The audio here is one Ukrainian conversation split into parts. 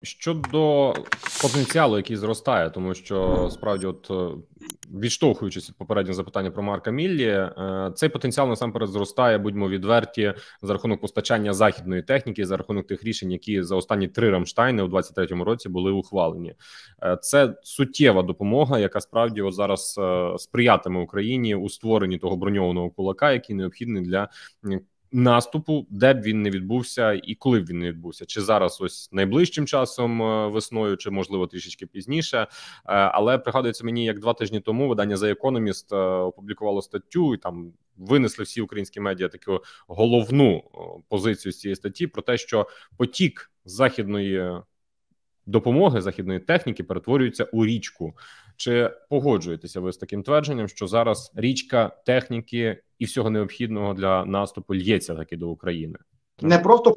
Щодо потенціалу, який зростає, тому що справді, відштовхуючись від попереднього запитання про Марка Міллі, цей потенціал насамперед зростає, будьмо відверті, за рахунок постачання західної техніки, за рахунок тих рішень, які за останні 3 Рамштайни у 23-му році були ухвалені. Це суттєва допомога, яка справді зараз сприятиме Україні у створенні того броньованого кулака, який необхідний для наступу, де б він не відбувся і коли б він не відбувся. Чи зараз ось найближчим часом весною, чи можливо трішечки пізніше. Але пригадується мені, як 2 тижні тому видання The Economist опублікувало статтю, і там винесли всі українські медіа таку головну позицію з цієї статті про те, що потік західної допомоги, західної техніки перетворюється у річку. Чи погоджуєтеся ви з таким твердженням, що зараз річка техніки і всього необхідного для наступу лється таки до України? Не просто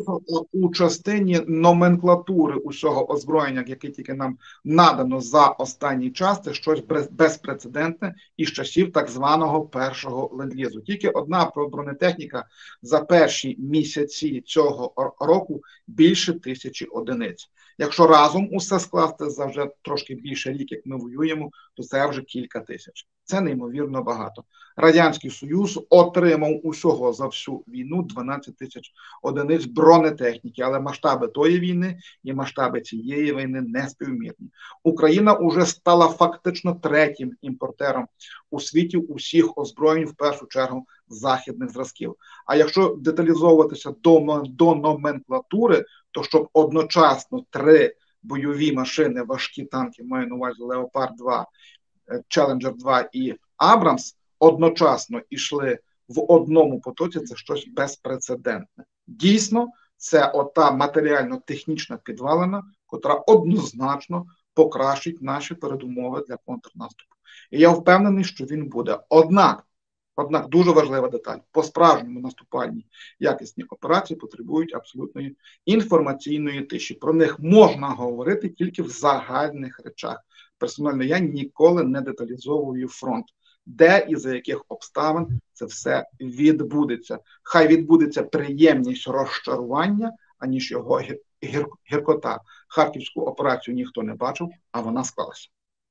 у частині номенклатури усього озброєння, яке тільки нам надано за останній час, це щось безпрецедентне із часів так званого першого ленд-лізу. Тільки одна бронетехніка за перші місяці цього року більше 1000 одиниць. Якщо разом усе скласти за вже трошки більше рік, як ми воюємо, то це вже кілька тисяч. Це неймовірно багато. Радянський Союз отримав усього за всю війну 12 тисяч одиниць бронетехніки, але масштаби тої війни і масштаби цієї війни не співмірні. Україна вже стала фактично 3-м імпортером у світі усіх озброєнь, в першу чергу, західних зразків. А якщо деталізовуватися до номенклатури, то щоб одночасно 3 бойові машини, важкі танки, маю на увазі Леопард-2, Челенджер 2 і Абрамс, одночасно йшли в одному потоці, це щось безпрецедентне. Дійсно, це ота матеріально-технічна підвалина, котра однозначно покращить наші передумови для контрнаступу. І я впевнений, що він буде. Однак, дуже важлива деталь, по-справжньому наступальні якісні операції потребують абсолютної інформаційної тиші. Про них можна говорити тільки в загальних речах. Персонально я ніколи не деталізовую фронт, де і за яких обставин це все відбудеться. Хай відбудеться приємність розчарування, аніж його гіркота. Харківську операцію ніхто не бачив, а вона склалася.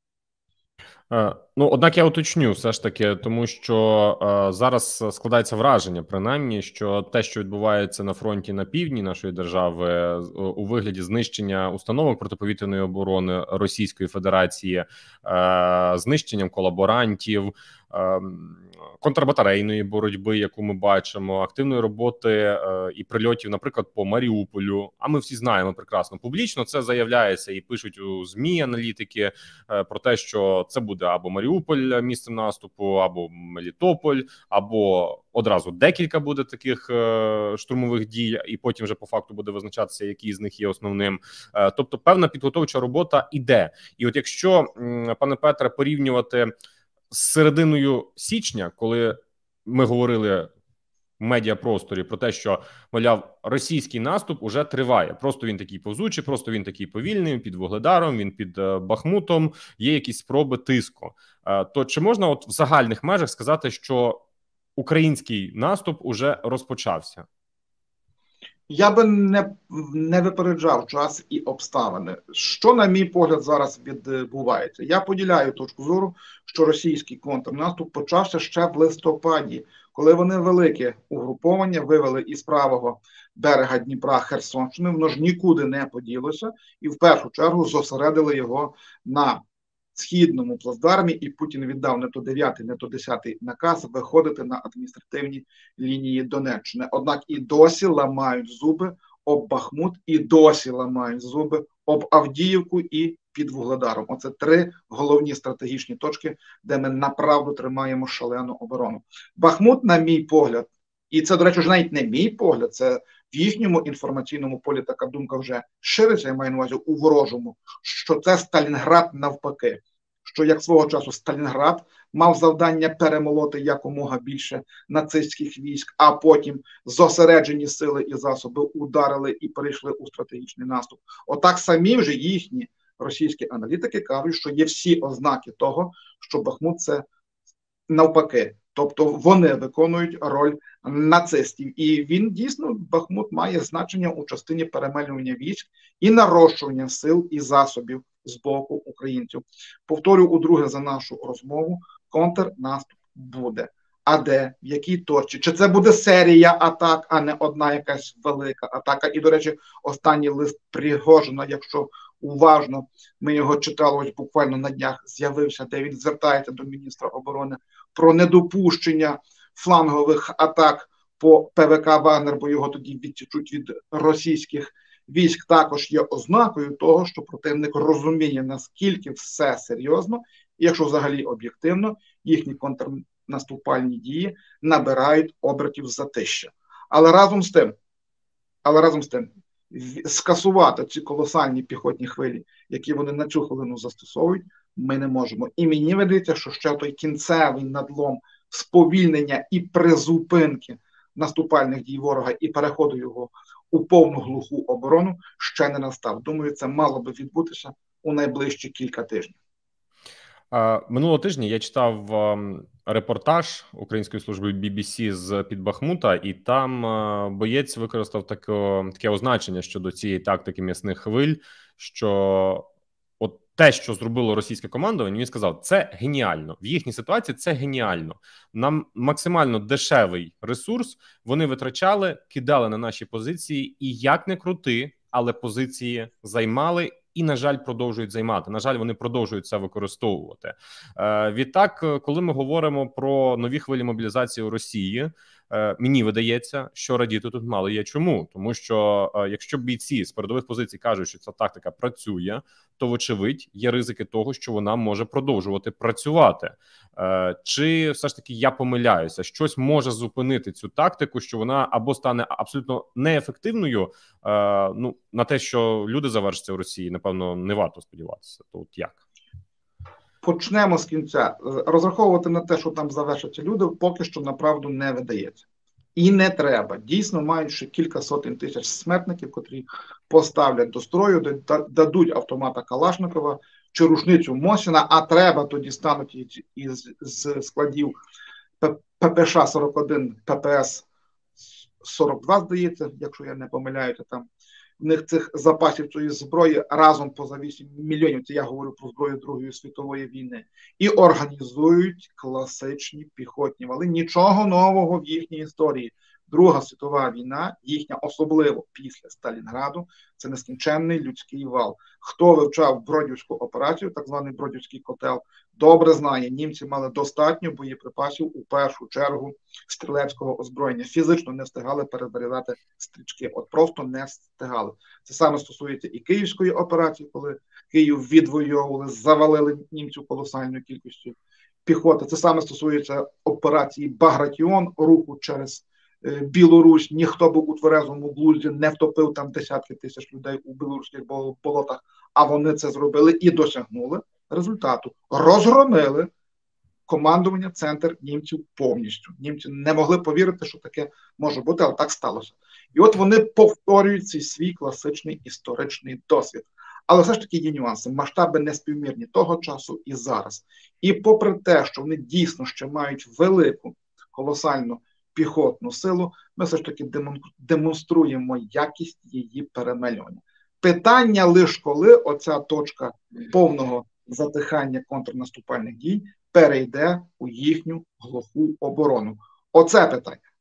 Однак я уточню все ж таки, тому що зараз складається враження, принаймні, що те, що відбувається на фронті на півдні нашої держави у вигляді знищення установок протиповітряної оборони Російської Федерації, знищенням колаборантів, контрбатарейної боротьби, яку ми бачимо, активної роботи і прильотів, наприклад, по Маріуполю. А ми всі знаємо прекрасно, публічно це заявляється і пишуть у ЗМІ аналітики про те, що це буде або Маріуполь місцем наступу, або Мелітополь, або одразу декілька буде таких штурмових дій, і потім вже по факту буде визначатися, який з них є основним. Тобто певна підготовча робота іде. І от якщо, пане Петре, порівнювати з серединою січня, коли ми говорили в медіапросторі про те, що, мовляв, російський наступ уже триває. Просто він такий повзучий, просто він такий повільний, під Вугледаром, він під Бахмутом, є якісь спроби тиску. То чи можна в загальних межах сказати, що український наступ уже розпочався? Я би не випереджав час і обставини. Що, на мій погляд, зараз відбувається? Я поділяю точку зору, що російський контрнаступ почався ще в листопаді, коли вони велике угруповання вивели із правого берега Дніпра Херсонщини, воно ж нікуди не поділося, і в першу чергу зосередили його на східному плацдармі, і Путін віддав не то 9-й, не то 10-й наказ виходити на адміністративні лінії Донеччини. Однак і досі ламають зуби об Бахмут, і досі ламають зуби об Авдіївку і під Вугледаром. Оце 3 головні стратегічні точки, де ми направду тримаємо шалену оборону. Бахмут, на мій погляд, і це, до речі, вже навіть не мій погляд, це в їхньому інформаційному полі така думка вже шириться, я маю на увазі у ворожому, що це Сталінград навпаки. Що як свого часу Сталінград мав завдання перемолоти якомога більше нацистських військ, а потім зосереджені сили і засоби ударили і перейшли у стратегічний наступ. Отак самі вже їхні російські аналітики кажуть, що є всі ознаки того, що Бахмут це навпаки Тобто вони виконують роль нацистів. І він дійсно, Бахмут, має значення у частині перемелювання військ і нарощування сил і засобів з боку українців. Повторю удруге за нашу розмову, контрнаступ буде. А де, в якій точці? Чи це буде серія атак, а не одна якась велика атака? І, до речі, останній лист Пригожина, якщо уважно, ми його читали ось буквально на днях, з'явився, де він звертається до міністра оборони про недопущення флангових атак по ПВК «Вагнер», бо його тоді відтічуть від російських військ, також є ознакою того, що противник розуміє, наскільки все серйозно, і якщо взагалі об'єктивно, їхні контрнаступальні дії набирають обертів затища. Але разом з тим, скасувати ці колосальні піхотні хвилі, які вони на цю хвилину застосовують, ми не можемо. І мені видається, що ще той кінцевий надлом сповільнення і призупинки наступальних дій ворога і переходу його у повну глуху оборону ще не настав. Думаю, це мало би відбутися у найближчі кілька тижнів. Минулого тижня я читав репортаж Української служби BBC з-під Бахмута, і там боєць використав таке означення щодо цієї тактики м'ясних хвиль, що от те, що зробило російське командування, він сказав, це геніально. В їхній ситуації це геніально. Нам максимально дешевий ресурс вони витрачали, кидали на наші позиції, і як не крути, але позиції займали і, на жаль, продовжують займати. На жаль, вони продовжують це використовувати. Відтак, коли ми говоримо про нові хвилі мобілізації у Росії, мені видається, що радіти тут мало є. Чому? Тому що якщо бійці з передових позицій кажуть, що ця тактика працює, то, вочевидь, є ризики того, що вона може продовжувати працювати. Чи все ж таки я помиляюся? Щось може зупинити цю тактику, що вона або стане абсолютно неефективною, на те, що люди завершаться в Росії, напевно, не варто сподіватися. То от як? Почнемо з кінця. Розраховувати на те, що там завершаться люди, поки що, направду, не видається. І не треба. Дійсно, мають ще кілька сотень тисяч смертників, котрі поставлять до строю, дадуть автомата Калашникова чи рушницю Мосіна, а треба, тоді стануть із складів ППШ-41, ППС-42, здається, якщо я не помиляюся, там в них цих запасів цієї зброї разом поза 8 мільйонів, це я говорю про зброю Другої світової війни, і організують класичні піхотні вали. Нічого нового в їхній історії. Друга світова війна, їхня, особливо після Сталінграду, це нескінченний людський вал. Хто вивчав Бродівську операцію, так званий Бродівський котел, добре знає, німці мали достатньо боєприпасів у першу чергу стрілецького озброєння. Фізично не встигали перезаряджати стрічки, от просто не встигали. Це саме стосується і Київської операції, коли Київ відвоювали, завалили німців колосальною кількістю піхоти. Це саме стосується операції Багратіон, руху через Білорусь. Ніхто би у тверезому глузді не втопив там десятки тисяч людей у білоруських болотах, а вони це зробили і досягнули результату. Розгромили командування, центр німців повністю. Німці не могли повірити, що таке може бути, але так сталося. І от вони повторюють цей свій класичний історичний досвід. Але все ж таки є нюанси, масштаби неспівмірні того часу і зараз. І попри те, що вони дійсно ще мають велику, колосальну піхотну силу, ми все ж таки демонструємо якість її перемелювання. Питання лише коли оця точка повного затихання контрнаступальних дій перейде у їхню глуху оборону. Оце питання.